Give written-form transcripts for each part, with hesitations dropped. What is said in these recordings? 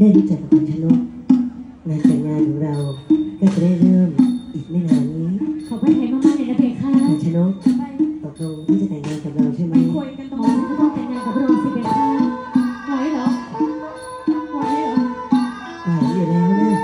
ได้รู้จักกับคุณชนกงานแต่งงานของเราก็จะได้เริ่มอีกไม่นานนี้ขอบพระทัยมากๆเลยนะเพคะคุณชนกตกลงที่จะแต่งงานกับเราใช่ไหมคุยกันตรงนั้นจะต้องแต่งงานกับพระองค์สิเพคะไหวเหรอไหวเหรอไหวอยู่แล้วนะ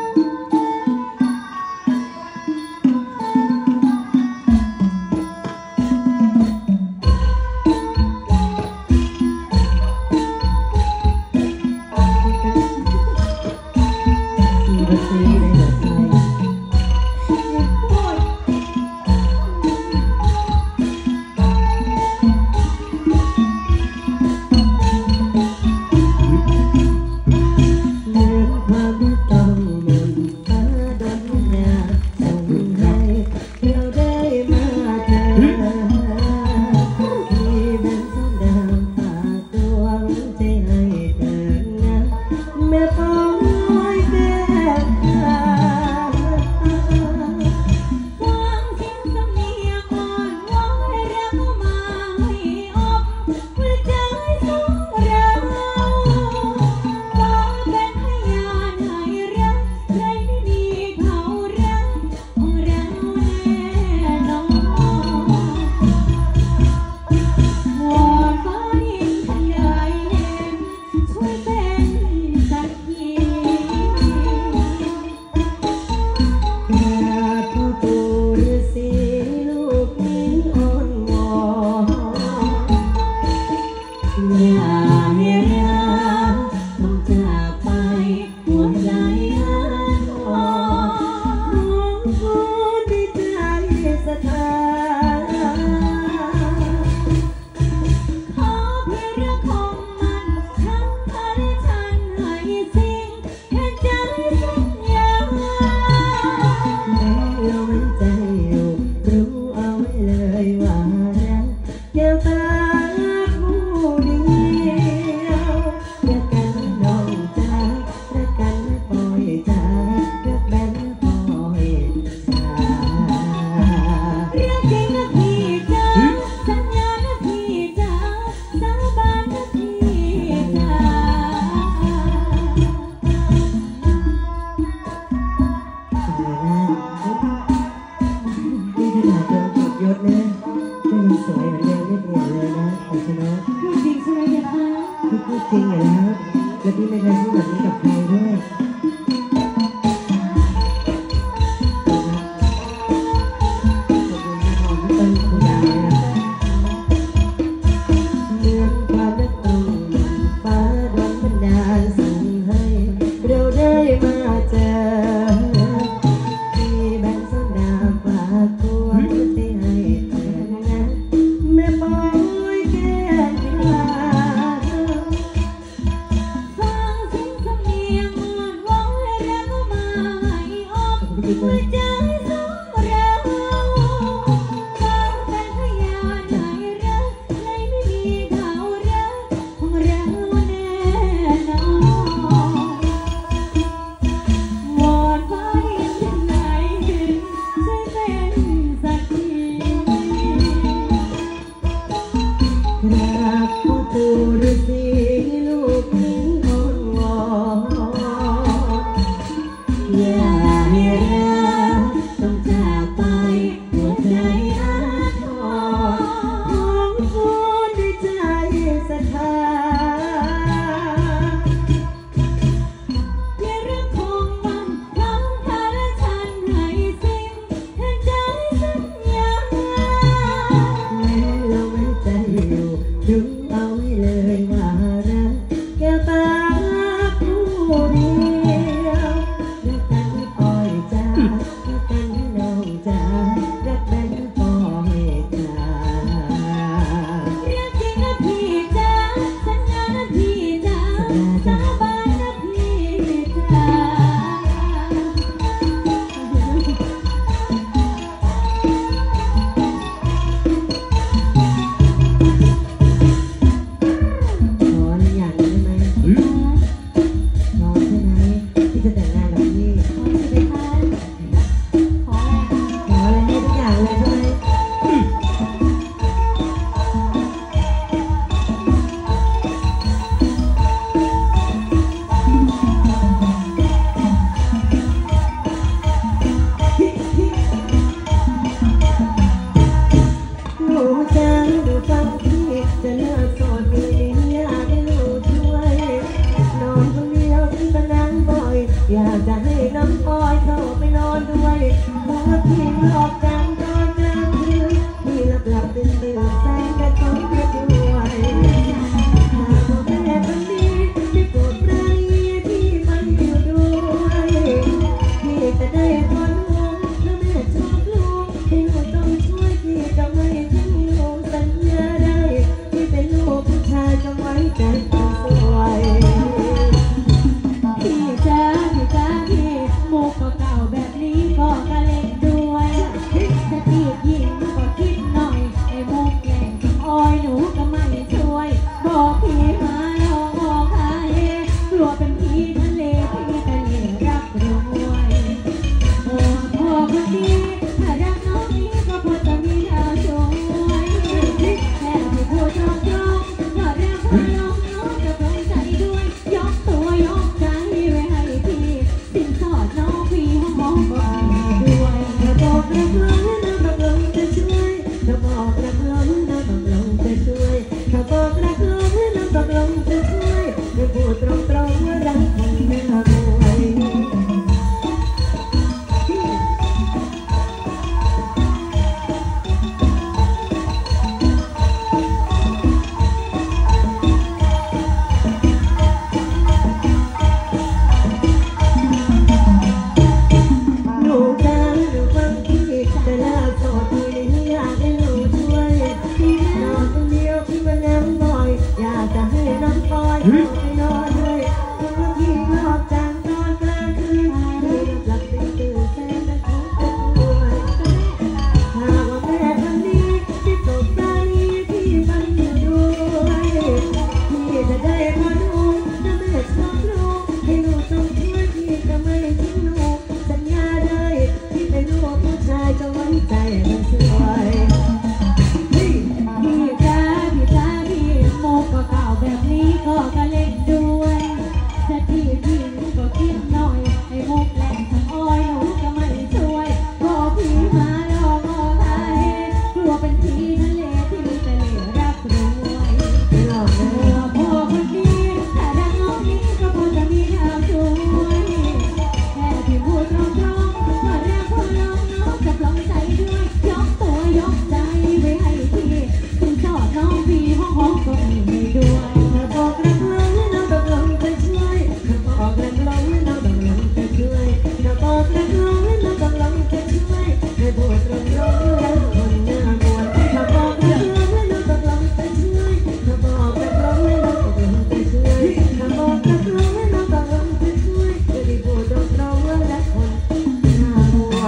จริงอยู่แล้วและพี่ไม่เคยพูดแบบนี้กับใครด้วยนอนใช่ไหมอยากจะให้น้องพลอยเข้าไปนอนด้วยเพราะพี่หลอกจังตอนกลางคืนพี่หลับตื่นแสงกระทบกระด้วยหากว่าแม่คนนี้ได้โปรดปราณีพี่มันอยู่ด้วยพี่จะได้พรห่วงและแม่ชอบลูกให้ลูกต้องช่วยพี่จะไม่ทิ้งลูกสัญญาได้ที่เป็นลูกผู้ชายจะไว้ใจคนสวยพี่จ๋าพี่มุกก็เก่าแบบนี้ก็กระเล่นด้วยจะจีบหญิงก็คิดหน่อยไอ้มุกแหล่งสำอ้อยหนูก็ไม่ช่วยบอกพี่มาลองบอกใครกลัวเป็นพี่ทะเลพี่ทะเลรักรวยพ่อคนดีถ้ารักน้องนี้ก็พอจะมีดาวช่วยแค่ที่พูดตรงๆว่ารักพ่อลองน้องจะปลงใจด้วยยกตัวยกใจไว้ให้พี่สินสอดน้องพี่ห้องก็มีด้วยถ้าบอกรักเราน้องต้องลงจะช่วยถ้าบอกรักเราน้องต้องลงจะช่วยถ้าบอกรักเราน้องต้องลงจะช่วยไม่พูดตรงๆว่ารักคนหน้ามวยหนูจ้าหนูฟังพี่แต่ละโสดพี่ไม่อยากให้หนูช่วยนอนคนเดียวพี่มานั่งบ่อยอยากจะให้น้องคอยเข้าไปนอนด้วยเพราะพี่หลอกจังตอนกลางคืนพี่หลับตื่นแสงกระทบกระด้วยหากว่าแม่คนนี้ที่ตกตาลีพี่มันอยู่ด้วยพี่จะได้พอดูถ้าแม่ชอบลูกให้ลูกต้องช่วยพี่จะไม่ทิ้งลูกสัญญาได้ที่เป็นลูกผู้ชายจะไว้ใจมันสวยพี่จ๋าพี่มุกก็เก่าแบบนี้ก็กระเล่นด้วยจะจีบหญิงก็คิดหน่อยไอ้มุกแหล่งสำอ้อยหนูก็ไม่ช่วยบอกพี่มาลองบอกใครกลัวเป็นพี่ทะเลที่ทะเลรักรวยไม่หลอกนะพ่อคนดีถ้ารักน้องนี้ก็พอจะมีดาวช่วยแค่ที่พูดตรงๆว่ารักพ่อลองน้องจะปลงใจด้วยยกตัวยกใจไว้ให้พี่ถึงสอดน้องพี่ห้องก็มีด้วยถ้าบอกรักเราน้องต้องลงจะช่วยถ้าบอกรักเราน้องต้องลงจะช่วยถ้าบอกรักเราน้องต้องลงจะช่วยให้พูดตรงๆรักคนหน้ามวยถ้าบอกรักเราน้องต้องลงจะช่วยถ้าบอกรักเราน้องต้องลงจะช่วยถ้าบอกรักเราน้องต้องลงจะช่วยจะได้พูดตรงๆรักคนหน้ามวย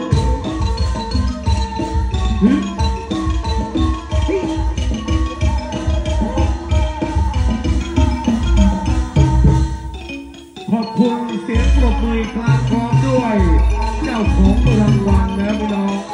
ขอบคุณเสียงปรบมืออีกครั้งพร้อมด้วย เจ้าของรางวัลนะพี่น้อง